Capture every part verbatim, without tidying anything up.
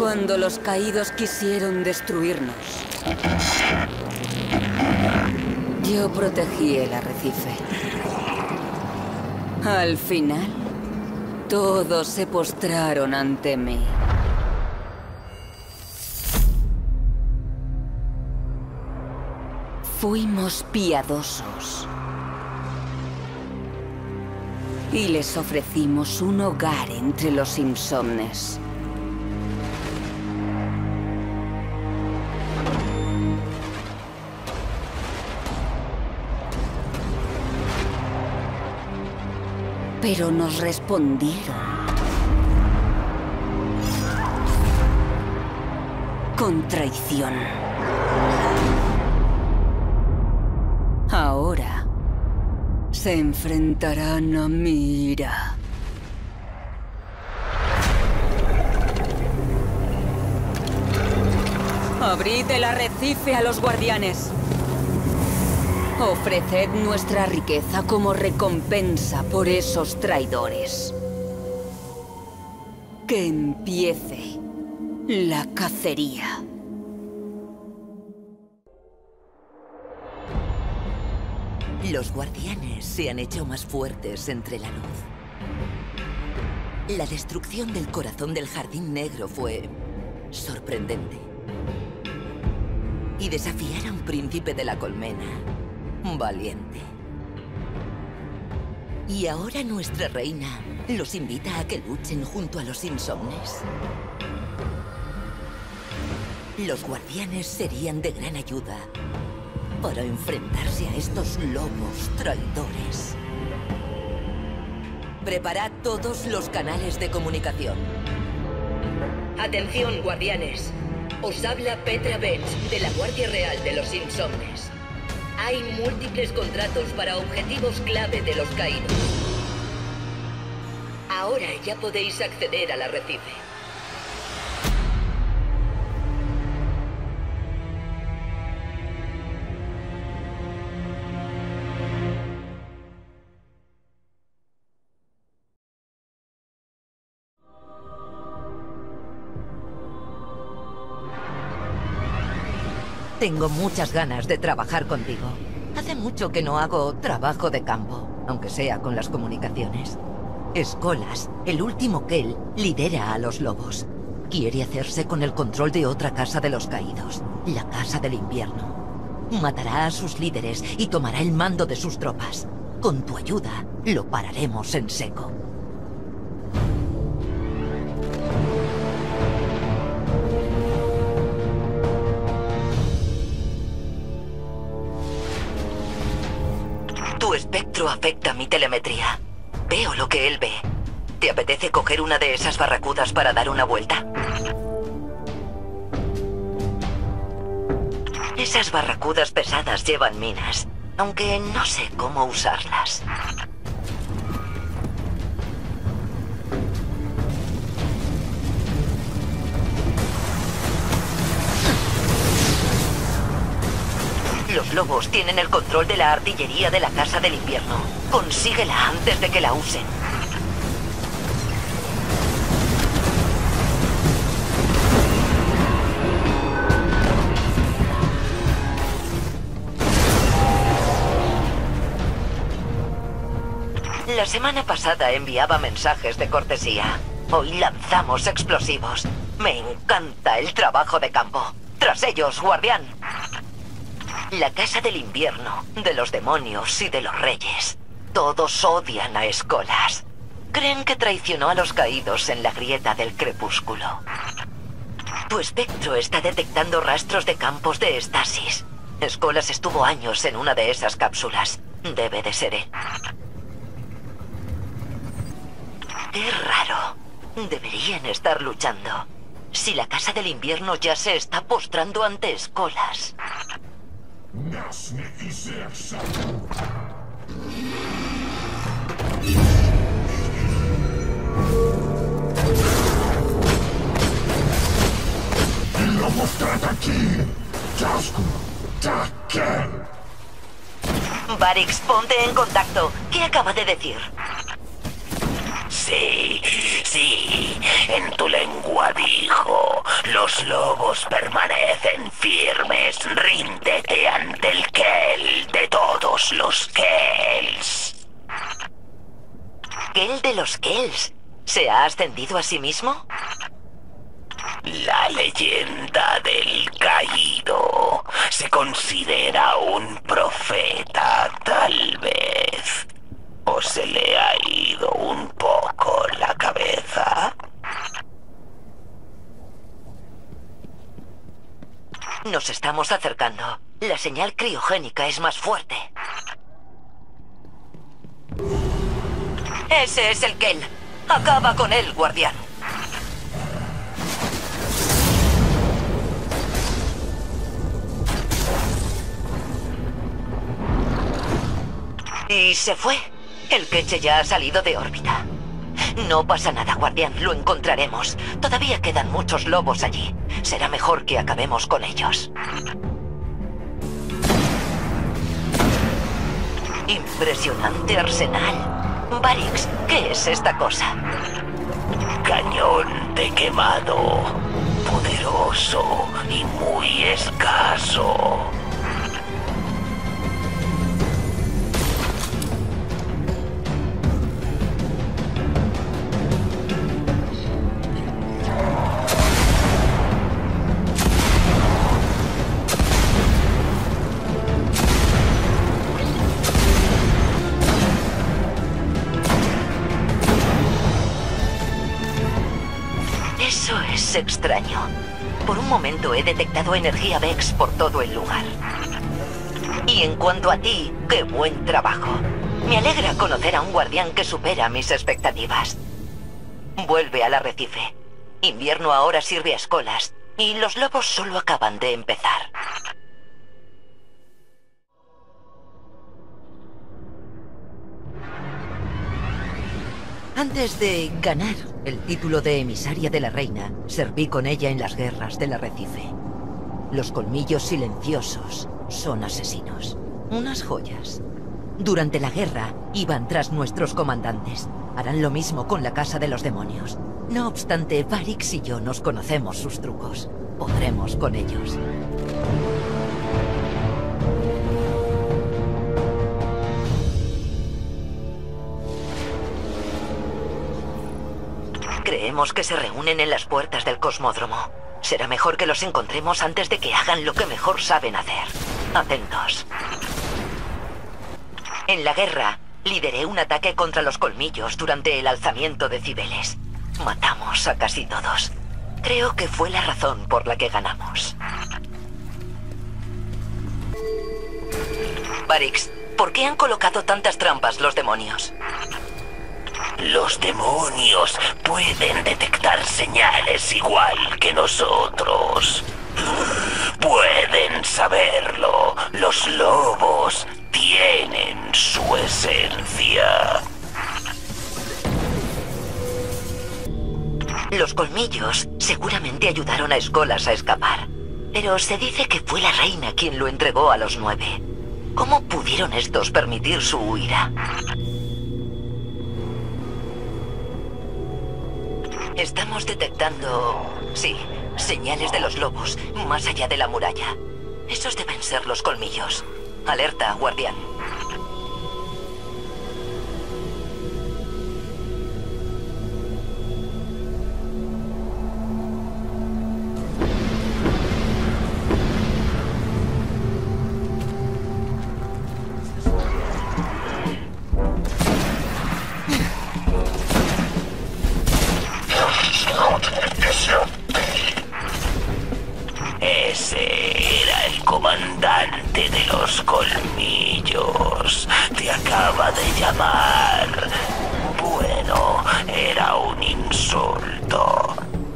Cuando los caídos quisieron destruirnos, yo protegí el arrecife. Al final, todos se postraron ante mí. Fuimos piadosos. Y les ofrecimos un hogar entre los insomnes. Pero nos respondieron con traición. Ahora se enfrentarán a mi ira. Abrid el arrecife a los guardianes. Ofreced nuestra riqueza como recompensa por esos traidores. Que empiece la cacería. Los guardianes se han hecho más fuertes entre la luz. La destrucción del corazón del Jardín Negro fue sorprendente. Y desafiar a un príncipe de la colmena, valiente. Y ahora nuestra reina los invita a que luchen junto a los insomnes. Los guardianes serían de gran ayuda para enfrentarse a estos lobos traidores. Preparad todos los canales de comunicación. Atención, guardianes. Os habla Petra Benz, de la Guardia Real de los Insomnes. Hay múltiples contratos para objetivos clave de los caídos. Ahora ya podéis acceder al arrecife. Tengo muchas ganas de trabajar contigo. Hace mucho que no hago trabajo de campo, aunque sea con las comunicaciones. Skolas, el último Kell, lidera a los lobos. Quiere hacerse con el control de otra casa de los caídos, la Casa del Invierno. Matará a sus líderes y tomará el mando de sus tropas. Con tu ayuda, lo pararemos en seco. Tu espectro afecta mi telemetría. Veo lo que él ve. ¿Te apetece coger una de esas barracudas para dar una vuelta? Esas barracudas pesadas llevan minas, aunque no sé cómo usarlas. Los lobos tienen el control de la artillería de la Casa del Invierno. Consíguela antes de que la usen. La semana pasada enviaba mensajes de cortesía. Hoy lanzamos explosivos. Me encanta el trabajo de campo. Tras ellos, guardián. La Casa del Invierno, de los demonios y de los reyes. Todos odian a Skolas. Creen que traicionó a los caídos en la grieta del crepúsculo. Tu espectro está detectando rastros de campos de estasis. Skolas estuvo años en una de esas cápsulas. Debe de ser él. Qué raro. Deberían estar luchando. Si la Casa del Invierno ya se está postrando ante Skolas. Varix, ponte en contacto. ¿Qué acaba de decir? Sí, sí, en tu lengua dijo, los lobos permanecen firmes, ríndete ante el Kell de todos los Kells. ¿Kell de los Kells? ¿Se ha ascendido a sí mismo? La leyenda del caído se considera un profeta, tal vez. ¿O se le ha ido un poco la cabeza? Nos estamos acercando. La señal criogénica es más fuerte. Ese es el Kell. Acaba con él, guardián. Y se fue. El Keche ya ha salido de órbita. No pasa nada, guardián. Lo encontraremos. Todavía quedan muchos lobos allí. Será mejor que acabemos con ellos. Impresionante arsenal. Varix, ¿qué es esta cosa? Cañón de quemado. Poderoso y muy escaso. Eso es extraño. Por un momento he detectado energía Vex por todo el lugar. Y en cuanto a ti, qué buen trabajo. Me alegra conocer a un guardián que supera mis expectativas. Vuelve al arrecife. Invierno ahora sirve a escolas, y los lobos solo acaban de empezar. Antes de ganar el título de emisaria de la reina, serví con ella en las guerras del arrecife. Los colmillos silenciosos son asesinos. Unas joyas. Durante la guerra, iban tras nuestros comandantes. Harán lo mismo con la Casa de los Demonios. No obstante, Varix y yo nos conocemos sus trucos. Podremos con ellos. Creemos que se reúnen en las puertas del cosmódromo. Será mejor que los encontremos antes de que hagan lo que mejor saben hacer. Atentos. En la guerra, lideré un ataque contra los colmillos durante el alzamiento de Cibeles. Matamos a casi todos. Creo que fue la razón por la que ganamos. Varix, ¿por qué han colocado tantas trampas los demonios? Los demonios pueden detectar señales igual que nosotros. Pueden saberlo. Los lobos tienen su esencia. Los colmillos seguramente ayudaron a Escolas a escapar. Pero se dice que fue la reina quien lo entregó a los nueve. ¿Cómo pudieron estos permitir su huida? Estamos detectando... sí, señales de los lobos, más allá de la muralla. Esos deben ser los colmillos. Alerta, guardián. Ese era el comandante de los colmillos. Te acaba de llamar. Bueno, era un insulto.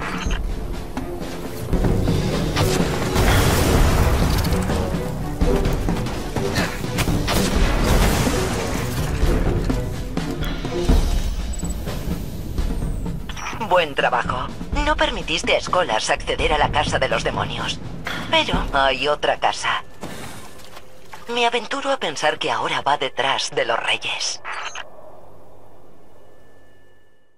Buen trabajo. No permitiste a Escolas acceder a la Casa de los Demonios. Pero hay otra casa. Me aventuro a pensar que ahora va detrás de los reyes.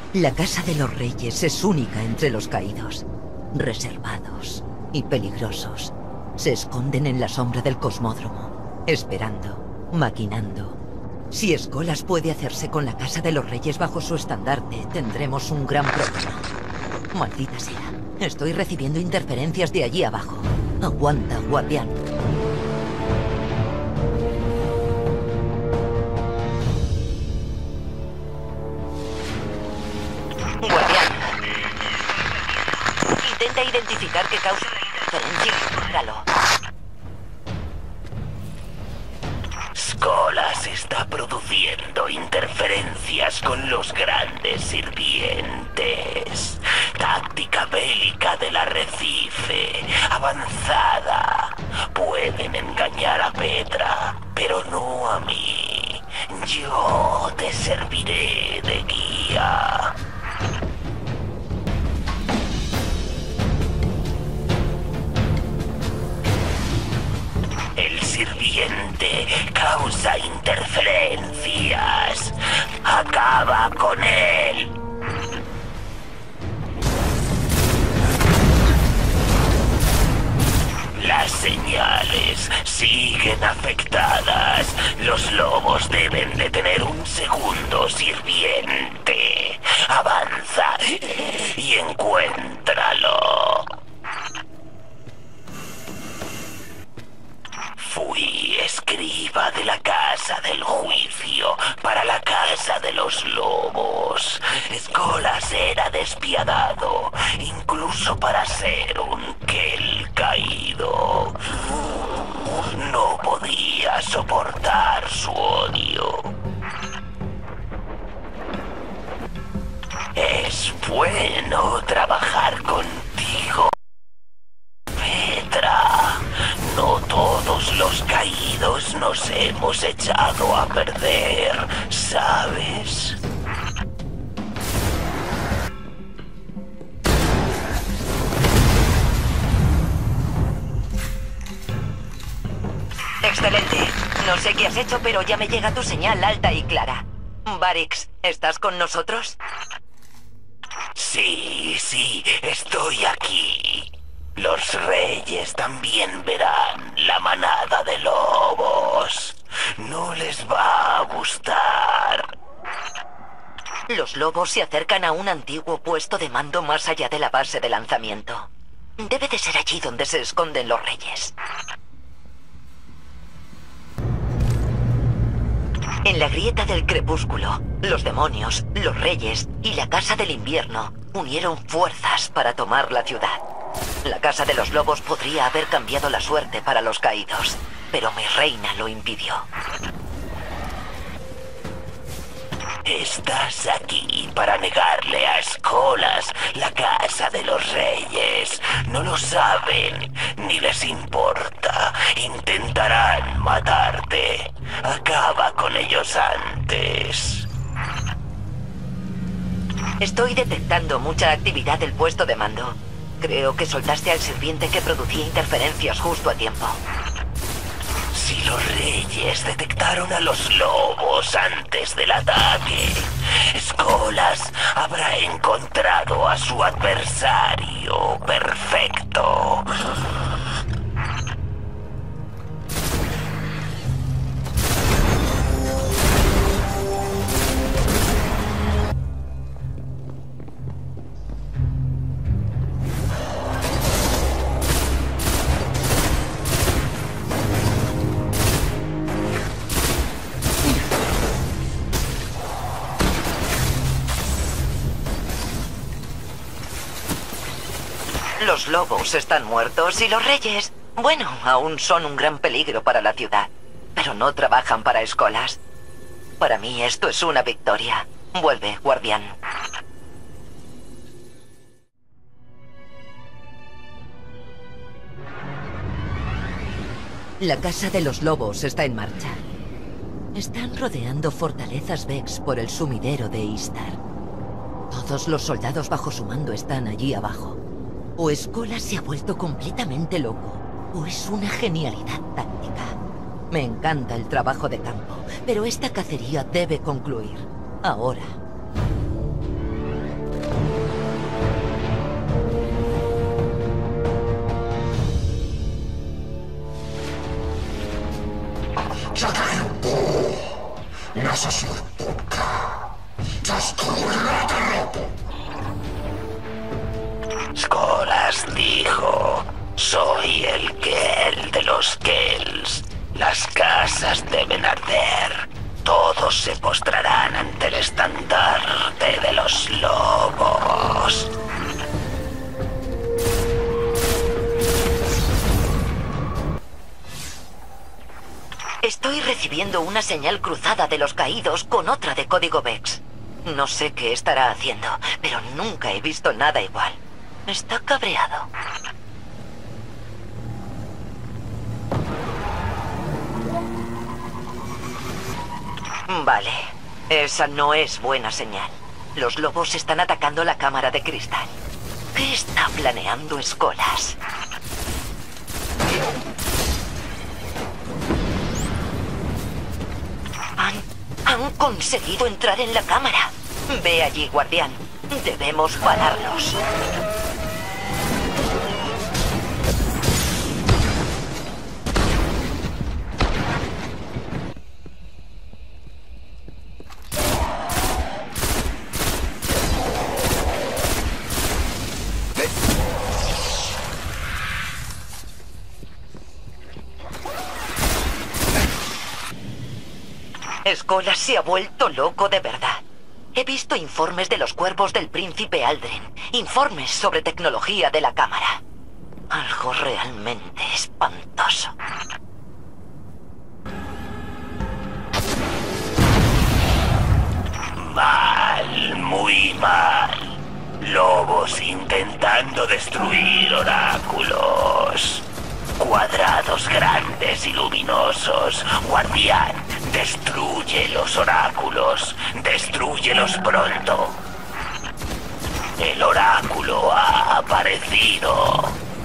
La Casa de los Reyes es única entre los caídos. Reservados y peligrosos. Se esconden en la sombra del cosmódromo, esperando, maquinando. Si Skolas puede hacerse con la Casa de los Reyes bajo su estandarte, tendremos un gran problema. Maldita sea. Estoy recibiendo interferencias de allí abajo. Aguanta, guardián. Guardián. Intenta identificar qué causa la interferencia y páralo. Skolas está produciendo interferencias con los grandes sirvientes. Táctica bélica del arrecife, avanzada. Pueden engañar a Petra, pero no a mí. Yo te serviré de guía. El sirviente causa interferencias. Acaba con él. Las señales siguen afectadas. Los lobos deben de tener un segundo sirviente. Avanza y encuéntralo. Fui escriba de la Casa del Juicio para la Casa de los Lobos. Skolas era despiadado, incluso para ser un Kel caído. No podía soportar su odio. Es bueno trabajar contigo, Petra. No todos los caídos nos hemos echado a perder, ¿sabes? Excelente. No sé qué has hecho, pero ya me llega tu señal alta y clara. Varix, ¿estás con nosotros? Sí, sí, estoy aquí. Los reyes también verán la manada de lobos. No les va a gustar. Los lobos se acercan a un antiguo puesto de mando más allá de la base de lanzamiento. Debe de ser allí donde se esconden los reyes. En la grieta del crepúsculo, los demonios, los reyes y la Casa del Invierno unieron fuerzas para tomar la ciudad. La Casa de los Lobos podría haber cambiado la suerte para los caídos, pero mi reina lo impidió. Estás aquí para negarle a Skolas la Casa de los Reyes. No lo saben, ni les importa. Intentarán matarte. Acaba con ellos antes. Estoy detectando mucha actividad del puesto de mando. Creo que soltaste al sirviente que producía interferencias justo a tiempo. Si los reyes detectaron a los lobos antes del ataque, Skolas habrá encontrado a su adversario perfecto. Los lobos están muertos y los reyes, bueno, aún son un gran peligro para la ciudad. Pero no trabajan para Skolas. Para mí esto es una victoria. Vuelve, guardián. La Casa de los Lobos está en marcha. Están rodeando fortalezas Vex por el sumidero de Istar. Todos los soldados bajo su mando están allí abajo. O Skolas se ha vuelto completamente loco, o es una genialidad táctica. Me encanta el trabajo de campo, pero esta cacería debe concluir. Ahora. Skolas dijo, soy el Kell de los Kells. Las casas deben arder. Todos se postrarán ante el estandarte de los lobos. Estoy recibiendo una señal cruzada de los caídos con otra de código Vex. No sé qué estará haciendo, pero nunca he visto nada igual. Está cabreado. Vale, esa no es buena señal. Los lobos están atacando la cámara de cristal. ¿Qué está planeando Skolas? Han, han conseguido entrar en la cámara. Ve allí, guardián. Debemos pararlos. Skolas se ha vuelto loco de verdad. He visto informes de los cuervos del príncipe Aldrin. Informes sobre tecnología de la cámara. Algo realmente espantoso. Mal, muy mal. Lobos intentando destruir oráculos. Cuadrados grandes y luminosos. Guardián, destruye los oráculos. Destrúyelos pronto. El oráculo ha aparecido.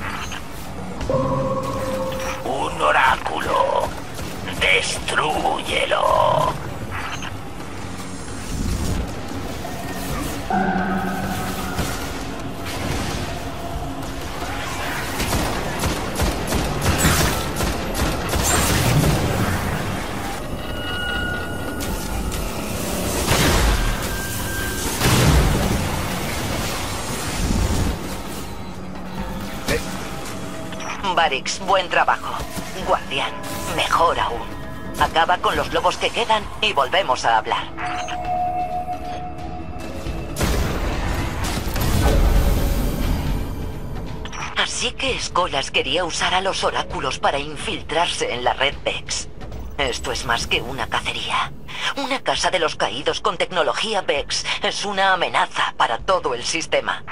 Un oráculo. Destrúyelo. Varix, buen trabajo. Guardián, mejor aún. Acaba con los lobos que quedan y volvemos a hablar. Así que Skolas quería usar a los oráculos para infiltrarse en la red Vex. Esto es más que una cacería. Una casa de los caídos con tecnología Vex es una amenaza para todo el sistema.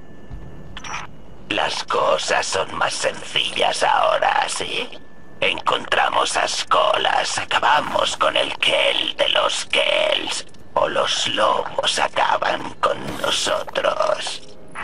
Las cosas son más sencillas ahora, ¿sí? Encontramos a Skolas, acabamos con el Kell de los Kells. O los lobos acaban con nosotros.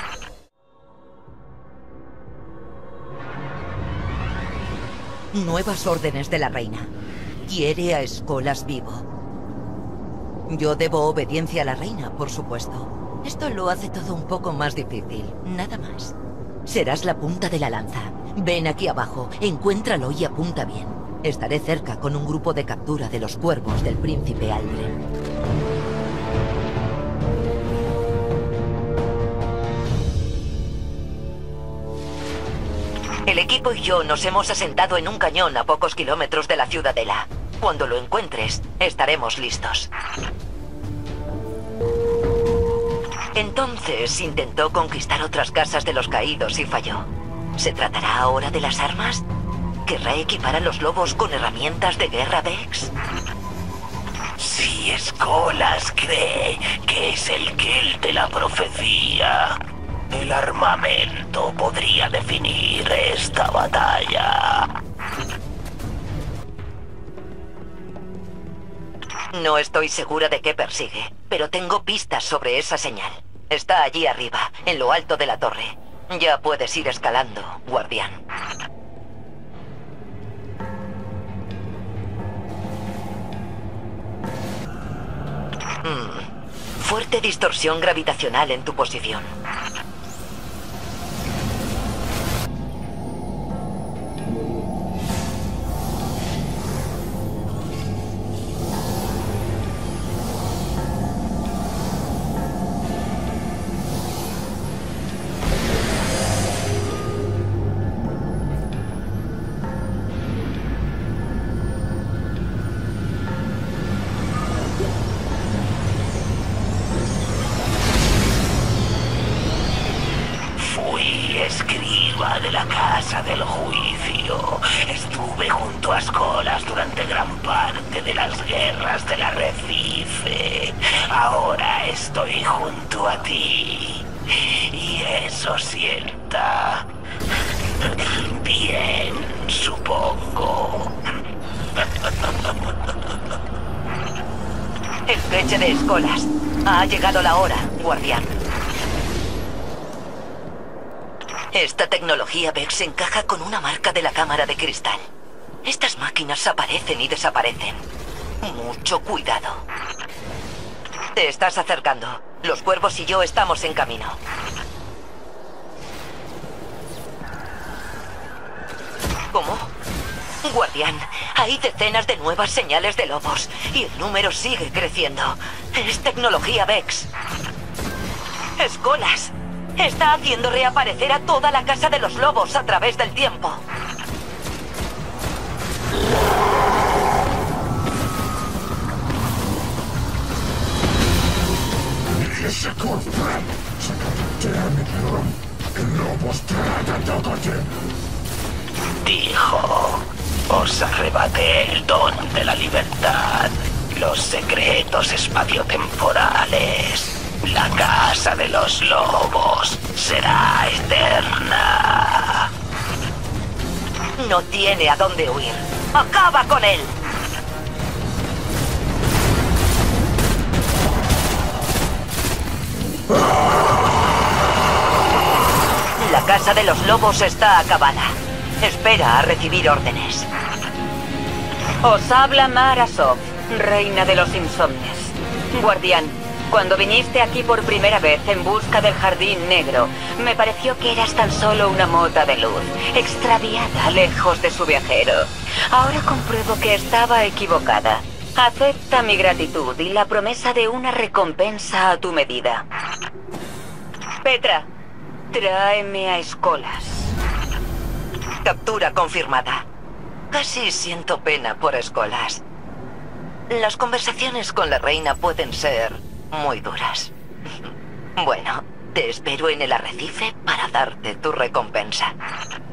Nuevas órdenes de la reina. Quiere a Skolas vivo. Yo debo obediencia a la reina, por supuesto. Esto lo hace todo un poco más difícil, nada más. Serás la punta de la lanza. Ven aquí abajo, encuéntralo y apunta bien. Estaré cerca con un grupo de captura de los cuervos del príncipe Aldrin. El equipo y yo nos hemos asentado en un cañón a pocos kilómetros de la ciudadela. Cuando lo encuentres, estaremos listos. Entonces intentó conquistar otras casas de los caídos y falló. ¿Se tratará ahora de las armas? ¿Querrá equipar a los lobos con herramientas de guerra Vex? Si Skolas cree que es el Kell de la profecía, el armamento podría definir esta batalla. No estoy segura de qué persigue, pero tengo pistas sobre esa señal. Está allí arriba, en lo alto de la torre. Ya puedes ir escalando, guardián. Hmm. Fuerte distorsión gravitacional en tu posición. junto a Escolas durante gran parte de las guerras del arrecife. Ahora estoy junto a ti. Y eso sienta bien, supongo. El creche de Escolas. Ha llegado la hora, guardián. Esta tecnología Vex encaja con una marca de la cámara de cristal. Estas máquinas aparecen y desaparecen. Mucho cuidado. Te estás acercando. Los cuervos y yo estamos en camino. ¿Cómo? Guardián, hay decenas de nuevas señales de lobos y el número sigue creciendo. Es tecnología Vex. Escolas. Está haciendo reaparecer a toda la casa de los lobos a través del tiempo. Dijo, os arrebaté el don de la libertad, los secretos espaciotemporales. La casa de los lobos será eterna. No tiene a dónde huir. ¡Acaba con él! La casa de los lobos está acabada. Espera a recibir órdenes. Os habla Mara Sov, reina de los insomnes. Guardián, cuando viniste aquí por primera vez en busca del Jardín Negro, me pareció que eras tan solo una mota de luz, extraviada lejos de su viajero. Ahora compruebo que estaba equivocada. Acepta mi gratitud y la promesa de una recompensa a tu medida. Petra, tráeme a Escolas. Captura confirmada. Casi siento pena por Escolas. Las conversaciones con la reina pueden ser muy duras. Bueno, te espero en el arrecife para darte tu recompensa.